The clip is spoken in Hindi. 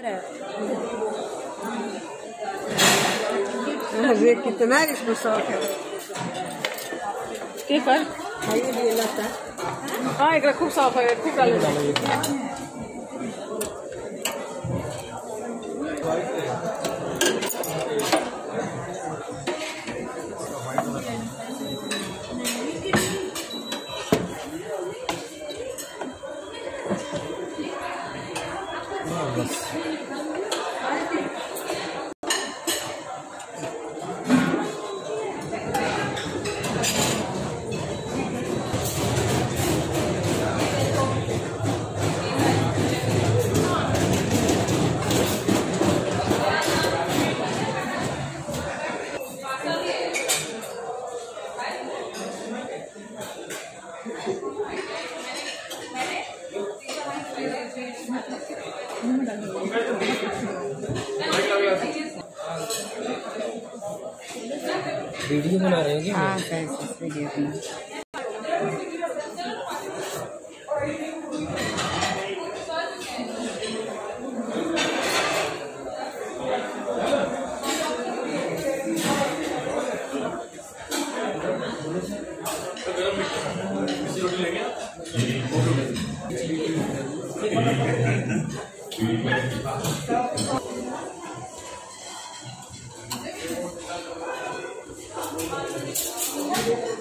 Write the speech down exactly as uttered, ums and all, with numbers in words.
अरे कितना इसको शौक है के कर खाइए लिए लगता है। हाँ एक खूब साफ है खूब डाले वीडियो बना रहे हो क्या? हाँ कैसे वीडियो बना Thank you.